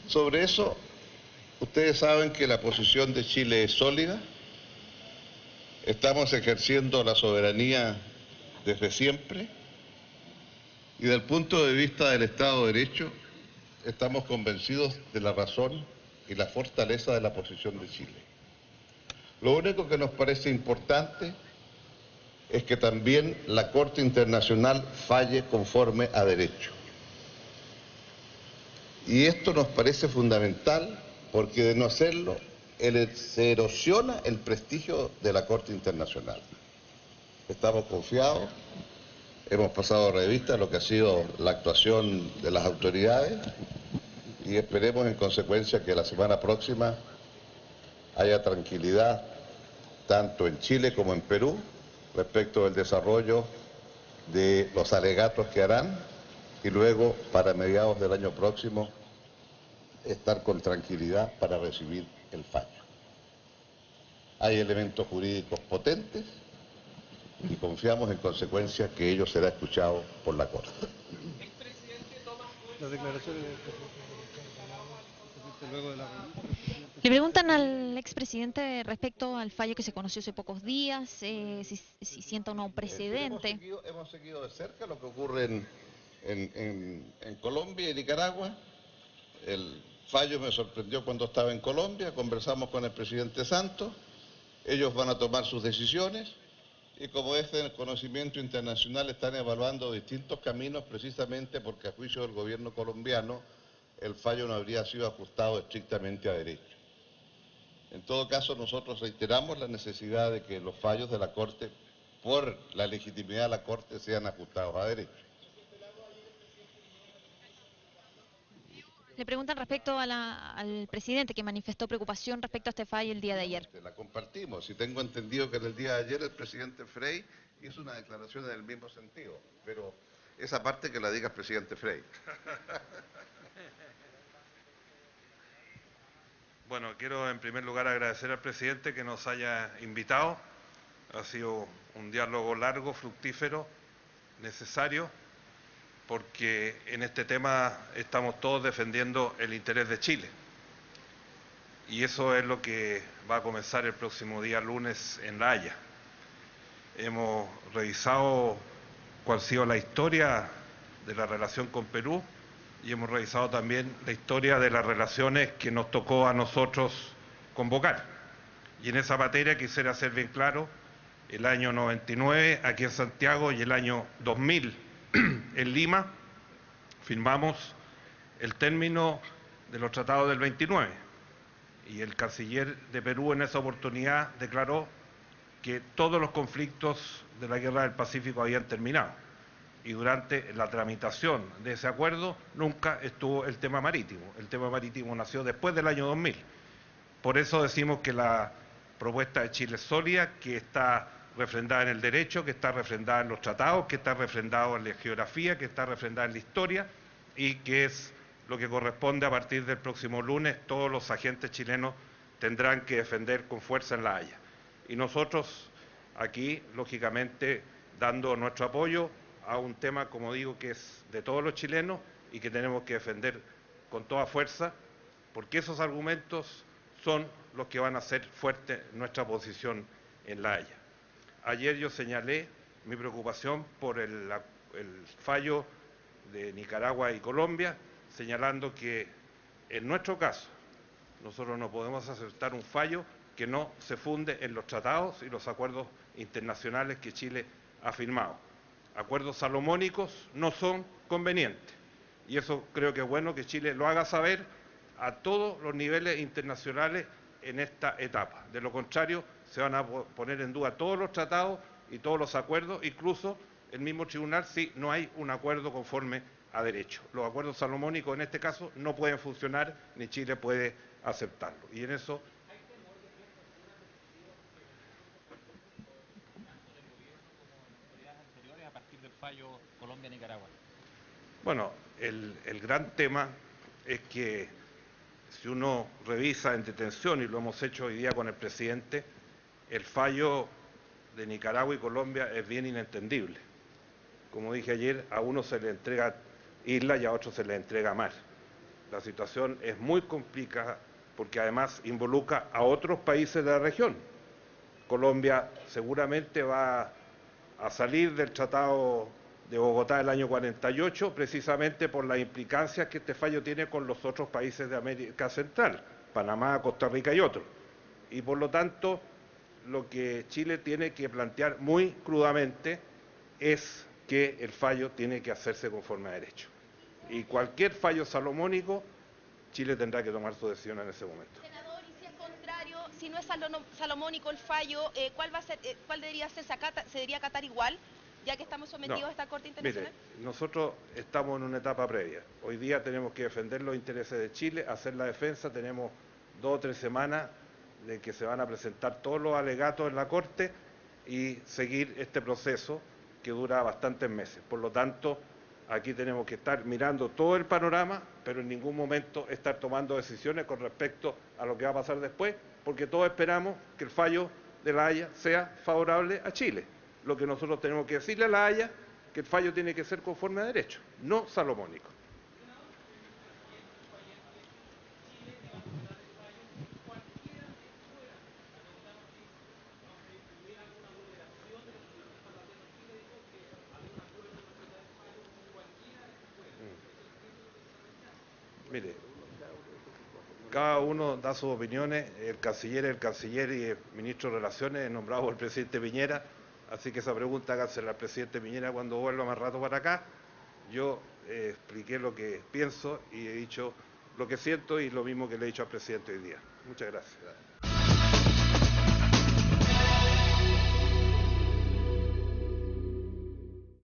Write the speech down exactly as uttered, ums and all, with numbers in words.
Sobre eso, ustedes saben que la posición de Chile es sólida. Estamos ejerciendo la soberanía desde siempre. Y desde el punto de vista del Estado de Derecho, estamos convencidos de la razón y la fortaleza de la posición de Chile. Lo único que nos parece importante es que también la Corte Internacional falle conforme a derecho. Y esto nos parece fundamental porque de no hacerlo, el, se erosiona el prestigio de la Corte Internacional. Estamos confiados, hemos pasado revista lo que ha sido la actuación de las autoridades y esperemos en consecuencia que la semana próxima haya tranquilidad tanto en Chile como en Perú respecto del desarrollo de los alegatos que harán y luego para mediados del año próximo estar con tranquilidad para recibir el fallo. Hay elementos jurídicos potentes y confiamos en consecuencia que ello será escuchado por la Corte. Las declaraciones del presidente luego de la reunión. Le preguntan al expresidente respecto al fallo que se conoció hace pocos días, eh, si, si sienta o no un precedente. Eh, hemos, seguido, hemos seguido de cerca lo que ocurre en, en, en, en Colombia y Nicaragua. El fallo me sorprendió cuando estaba en Colombia, conversamos con el presidente Santos, ellos van a tomar sus decisiones y como es de conocimiento internacional están evaluando distintos caminos precisamente porque a juicio del gobierno colombiano el fallo no habría sido ajustado estrictamente a derecho. En todo caso, nosotros reiteramos la necesidad de que los fallos de la Corte, por la legitimidad de la Corte, sean ajustados a derecho. Le preguntan respecto a la, al presidente que manifestó preocupación respecto a este fallo el día de ayer. La compartimos y tengo entendido que en el día de ayer el presidente Frey hizo una declaración en el mismo sentido, pero esa parte que la diga el presidente Frey. Bueno, quiero en primer lugar agradecer al presidente que nos haya invitado. Ha sido un diálogo largo, fructífero, necesario, porque en este tema estamos todos defendiendo el interés de Chile. Y eso es lo que va a comenzar el próximo día lunes en La Haya. Hemos revisado cuál ha sido la historia de la relación con Perú y hemos revisado también la historia de las relaciones que nos tocó a nosotros convocar. Y en esa materia quisiera ser bien claro, el año noventa y nueve aquí en Santiago y el año dos mil en Lima firmamos el término de los tratados del veintinueve y el canciller de Perú en esa oportunidad declaró que todos los conflictos de la Guerra del Pacífico habían terminado. Y durante la tramitación de ese acuerdo nunca estuvo el tema marítimo. El tema marítimo nació después del año dos mil. Por eso decimos que la propuesta de Chile es sólida, que está refrendada en el derecho, que está refrendada en los tratados, que está refrendada en la geografía, que está refrendada en la historia y que es lo que corresponde a partir del próximo lunes. Todos los agentes chilenos tendrán que defender con fuerza en La Haya. Y nosotros aquí, lógicamente, dando nuestro apoyo a un tema, como digo, que es de todos los chilenos y que tenemos que defender con toda fuerza, porque esos argumentos son los que van a hacer fuerte nuestra posición en La Haya. Ayer yo señalé mi preocupación por el, el fallo de Nicaragua y Colombia, señalando que en nuestro caso nosotros no podemos aceptar un fallo que no se funde en los tratados y los acuerdos internacionales que Chile ha firmado. Acuerdos salomónicos no son convenientes y eso creo que es bueno que Chile lo haga saber a todos los niveles internacionales en esta etapa. De lo contrario, se van a poner en duda todos los tratados y todos los acuerdos, incluso el mismo tribunal si no hay un acuerdo conforme a derecho. Los acuerdos salomónicos en este caso no pueden funcionar ni Chile puede aceptarlo. Y en eso... fallo Colombia-Nicaragua? Bueno, el, el gran tema es que si uno revisa en detención, y lo hemos hecho hoy día con el presidente, el fallo de Nicaragua y Colombia es bien inentendible. Como dije ayer, a uno se le entrega isla y a otro se le entrega mar. La situación es muy complicada porque además involucra a otros países de la región. Colombia seguramente va a salir del Tratado de Bogotá del año cuarenta y ocho precisamente por las implicancias que este fallo tiene con los otros países de América Central, Panamá, Costa Rica y otros. Y por lo tanto, lo que Chile tiene que plantear muy crudamente es que el fallo tiene que hacerse conforme a derecho. Y cualquier fallo salomónico, Chile tendrá que tomar su decisión en ese momento. Senador, y si es contrario, si no es salono- salomónico el fallo, eh, ¿cuál va a ser, eh, cuál debería ser, se, acata- se debería acatar igual, ya que estamos sometidos No, a esta Corte Internacional? Mire, nosotros estamos en una etapa previa. Hoy día tenemos que defender los intereses de Chile, hacer la defensa. Tenemos dos o tres semanas de que se van a presentar todos los alegatos en la Corte y seguir este proceso que dura bastantes meses. Por lo tanto, aquí tenemos que estar mirando todo el panorama, pero en ningún momento estar tomando decisiones con respecto a lo que va a pasar después, porque todos esperamos que el fallo de La Haya sea favorable a Chile. Lo que nosotros tenemos que decirle a La Haya, que el fallo tiene que ser conforme a derecho, no salomónico. Mire, cada uno da sus opiniones, el canciller es el canciller y el ministro de Relaciones es nombrado por el presidente Piñera, así que esa pregunta hágasela al presidente Piñera cuando vuelva más rato para acá. Yo eh, expliqué lo que pienso y he dicho lo que siento y lo mismo que le he dicho al presidente hoy día. Muchas gracias.